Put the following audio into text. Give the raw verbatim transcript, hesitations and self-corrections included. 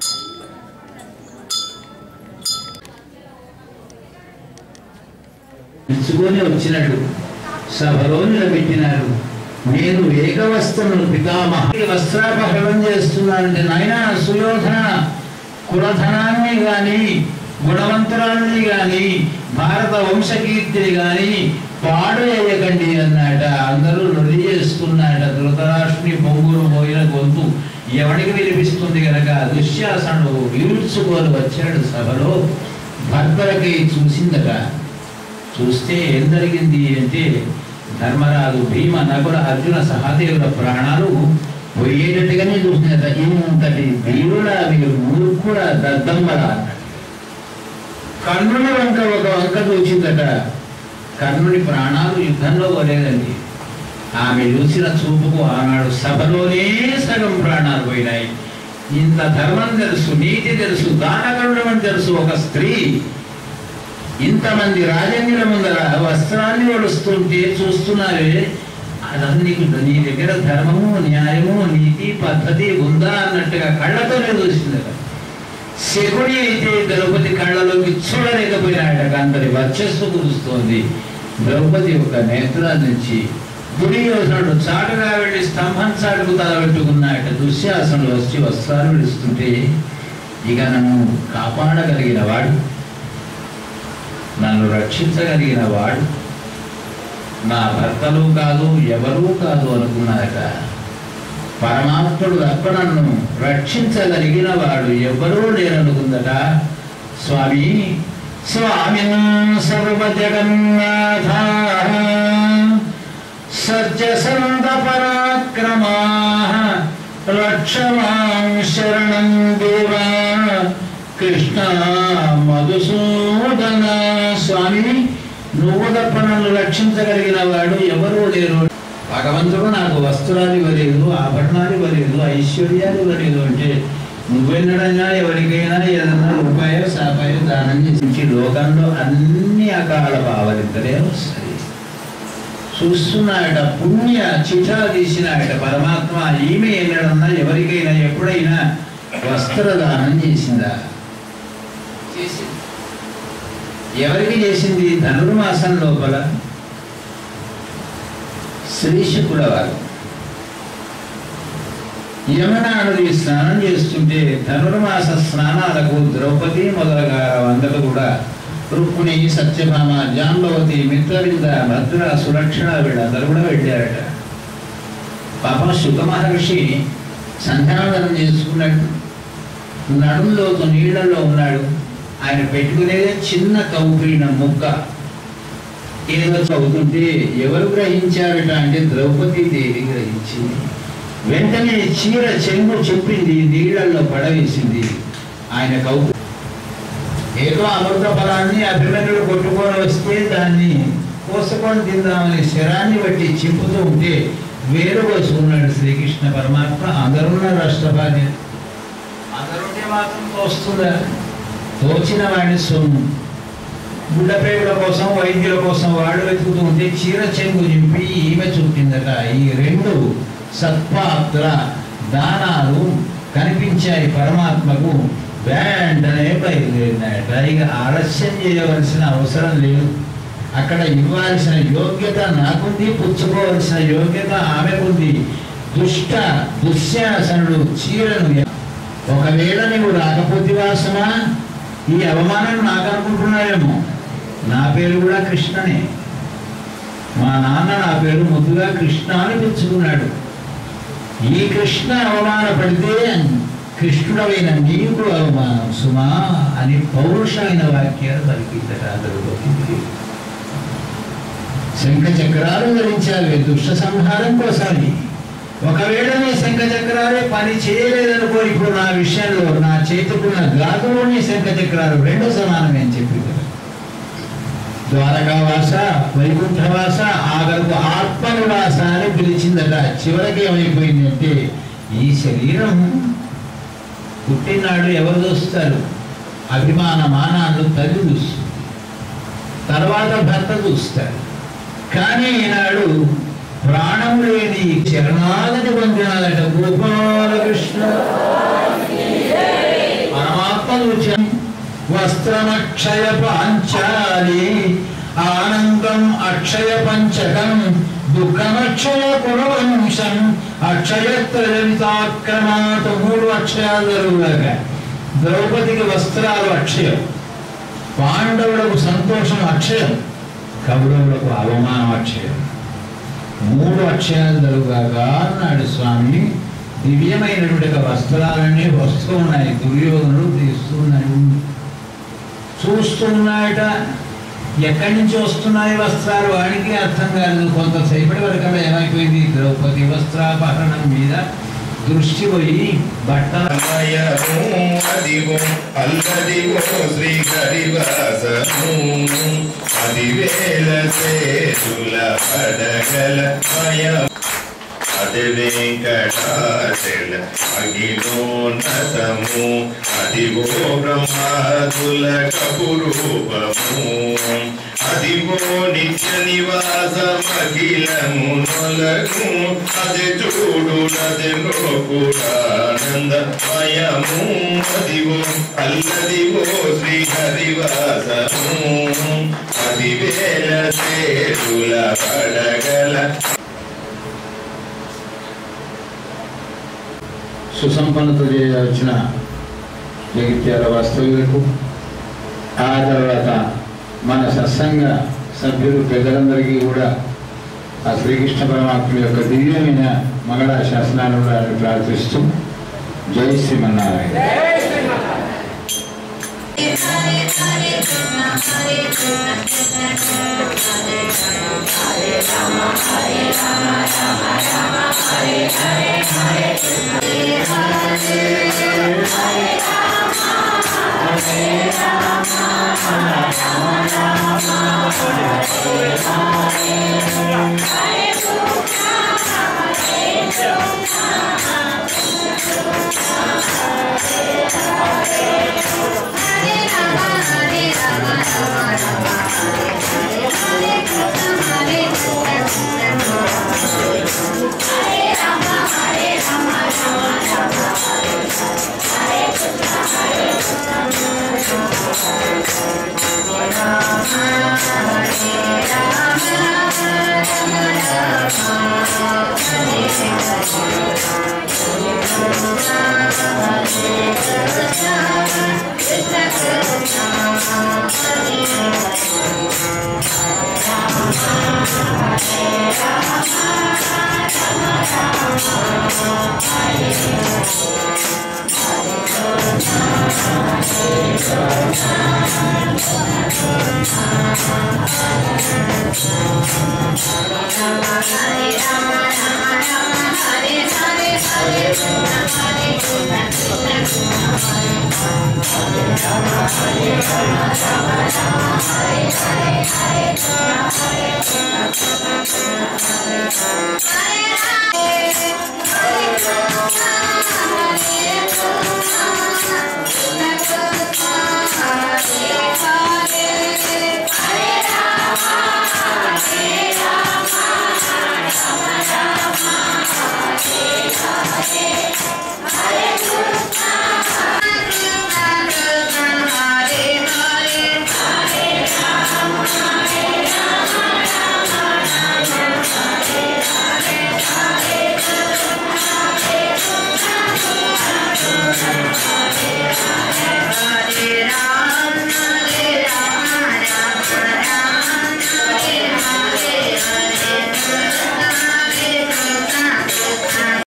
ఇచ్చుకొని వచ్చినట్టు సభలో నిలబెట్టినారు. నేను ఏకవస్త్రమును పితామహ వస్త్రాపహరణం చేస్తున్నానంటే, నాయన సుయోధన, కులధనాన్ని గాని గుణవంతురాన్ని గాని భారత వంశకీర్తిని గాని పాడు వేయకండి అన్నాట. అందరూ నొలి చేసుకున్నాట. ధృతరాష్ట్రుని పొంగులు పోయిన గొంతు ఎవడికి వినిపిస్తుంది కనుక దుశ్శాసనుడు ఈడ్చుకొని వచ్చాడు సభలో. భర్తలకి చూసిందట. చూస్తే ఏం జరిగింది అంటే, ధర్మరాజు, భీమ, నకుల, అర్జున, సహదేవుల ప్రాణాలు పోయేటట్టుగానే చూసినట. ఇంతటి వీరుడా మీరు, మూర్ఖుడా, దద్దమ్మరా అన్నాడు. కర్ణుని వంక ఒక వంక చూసిందట. కర్ణుని ప్రాణాలు యుద్ధంలో పోలేదండి. ఆమె చూసిన చూపుకు ఆనాడు సభలోనే సగం ప్రాణాలు పోయినాయి. ఇంత ధర్మం తెలుసు, నీతి తెలుసు, దానకరుణం అని తెలుసు ఒక స్త్రీ ఇంతమంది రాజన్యుల ముందర వస్త్రాన్ని ఒడుస్తుంటే చూస్తున్నారే, అదన్నీ నీ దగ్గర ధర్మము, న్యాయము, నీతి, పద్ధతి ఉందా అన్నట్టుగా కళ్ళతోనే చూసిందట. శకుని అయితే ద్రౌపది కళ్ళలోకి చూడలేకపోయినాడట. అందరి వర్చస్సు కురుస్తోంది. ద్రౌపది ఒక నేత్రాల నుంచి దుర్యోధనుడు చాటుగా వెళ్ళి స్తంభం చాటుకు తలబెట్టుకున్నాడట. దుశ్శాసనుడు వచ్చి వస్త్రాలు విడుస్తుంటే, ఇక నన్ను కాపాడగలిగిన వాడు, నన్ను రక్షించగలిగిన వాడు నా భర్తలు కాదు, ఎవరూ కాదు అనుకున్నాక, పరమాత్ముడు తప్ప నన్ను రక్షించగలిగిన వాడు ఎవరూ లేరనుకుందట. స్వామి స్వామిన్ సర్వజగన్నాథ సజ్జసంత పరాక్రమా రక్షమాం శరణం దేవా కృష్ణ మధుసూదన. స్వామి, నువ్వు తప్ప నన్ను రక్షించగలిగిన వాడు ఎవరూ లేరు. భగవంతుడు నాకు వస్త్రాలు ఇవ్వలేదు, ఆభరణాలు ఇవ్వలేదు, ఐశ్వర్యాలు ఇవ్వలేదు అంటే, నువ్వెన్నడైనా ఎవరికైనా ఏదన్నా రూపాయో శాపాయో దానం చేసి లోకంలో అన్ని అకాల భావలిద్దరే వస్తాయి. చూస్తున్నాయట, పుణ్య చిఠా తీసినాయట పరమాత్మ. ఈమె ఎన్నడన్నా ఎవరికైనా ఎప్పుడైనా వస్త్రదానం చేసిందా? చేసింది. ఎవరికి చేసింది? ధనుర్మాసం లోపల శ్రీశుకుల వారు యమునా నది స్నానం చేస్తుంటే, ధనుర్మాస స్నానాలకు ద్రౌపది మొదలగా అందరూ కూడా, రుక్మిణి, సత్యభామ, జాంబవతి, మిత్రవింద, భద్ర, సురక్షణ వీళ్ళందరూ కూడా వెళ్ళారట. పాపం శుక మహర్షి సంధ్యావందనం చేసుకున్నాడు. నడుంలోతు నీళ్లలో ఉన్నాడు. ఆయన పెట్టుకునేదే చిన్న కౌపీన ముక్క. ఏదో చదువుతుంటే ఎవరు గ్రహించారట అంటే, ద్రౌపది దేవి గ్రహించింది. వెంటనే చీర చెంగు చెప్పింది, నీళ్లలో పడవేసింది. ఆయన కౌపి ఏదో అమృత ఫలాన్ని అభిమన్యుడు కొట్టుకొని వస్తే దాన్ని కోసుకొని తిందామని శరాన్ని బట్టి చింపుతూ ఉంటే వేరు కోసుకున్నాడు శ్రీకృష్ణ పరమాత్మ. అందరున్న రాష్ట్రపాతి, అందరుంటే మాత్రం తోస్తుందా? తోచిన వాడిని సొమ్ము. గుడ్డపేగుల కోసం, వైద్యుల కోసం వాడు వెతుకుతూ ఉంటే చీర చెంగు నింపి ఈమె చూపిందట. ఈ రెండు సత్పాత్ర దానాలు కనిపించాయి పరమాత్మకు. వెంటనే బయలుదేరినాయట. ఇక ఆలస్యం చేయవలసిన అవసరం లేదు. అక్కడ ఇవ్వాల్సిన యోగ్యత నాకుంది, పుచ్చుకోవలసిన యోగ్యత ఆమెకుంది. దుష్ట దుశ్శాసనుడు చీరను, ఒకవేళ నీవు రాకపోతే వాసన ఈ అవమానం నాకు అనుకుంటున్నాయేమో, నా పేరు కూడా కృష్ణనే. మా నాన్న నా పేరు ముద్దుగా కృష్ణ అని పిలుచుకున్నాడు. ఈ కృష్ణ అవమానపడితే కృష్ణుడైన నీకు అవమానం సుమా అని పౌరుషమైన వాక్యాలు పలికిందట. శంఖ చక్రాలు ధరించాలి దుష్ట సంహారం కోసాలి. ఒకవేళ నీ శంఖ చక్రాలే పని చేయలేదనుకో, ఇప్పుడు నా విషయంలో నా చేతుకున్న గాజులోని శంఖ చక్రాలు రెండు సమానమే అని చెప్పి, ద్వారకావాస, వైకుంఠవాస, ఆగరకు ఆత్మనివాస అని పిలిచిందట. చివరికి ఏమైపోయిందంటే, ఈ శరీరం పుట్టినాడు ఎవరు చూస్తారు? అభిమాన మానాలు తల్లి చూస్తుంది, తర్వాత భర్త చూస్తారు. కానీ ఈనాడు ప్రాణం లేని శరణాగతి పొందినాడట. గోపాలకృష్ణ వస్త్రమక్షయ పాంచాలి ఆనందం అక్షయ పంచకం దుఃఖమక్షయ కులవంశం అక్షయత్రజనితాక్రమాత మూడు అక్షయాలు జరుగుగాక. ద్రౌపదికి వస్త్రాలు అక్షయం, పాండవులకు సంతోషం అక్షయం, కౌరవులకు అవమానం అక్షయం. మూడు అక్షయాలు జరుగుగాక అన్నాడు స్వామి. దివ్యమైనటువంటి వస్త్రాలన్నీ వస్తూ ఉన్నాయి, దుర్యోధనుడు తీస్తున్నాడు, చూస్తున్నాయట. ఎక్కడి నుంచి వస్తున్నాయి వస్త్రాలు వాడికి అర్థం కాదు. కొంతసేపటి వరకు ఏమైపోయింది, ద్రౌపది వస్త్రాపహరణం మీద దృష్టి పోయి బట్టదిగో అల్లదిగో శ్రీహరివాసము అదివేల సేతుల పడగల అది వెంకటాచల అగిలోన్నతము అదిగో బ్రహ్మాదుల కపురూపము అదిగో నిత్య నివాసమఖిలము నొలగు అది చూడునది నోకుడానందమయము అదిగో అల్లదిగో శ్రీహరివాసము అదివేల సేతుల పడగల. సుసంపన్నత చేయవచ్చిన జగిత్యాల వాస్తవ్యులకు, ఆ తర్వాత మన సత్సంగ సభ్యులు పెద్దలందరికీ కూడా ఆ శ్రీకృష్ణ పరమాత్మ యొక్క దివ్యమైన మంగళ శాసనాలు ప్రార్థిస్తూ జై Srimannarayana. Hare Rama, Hare Rama.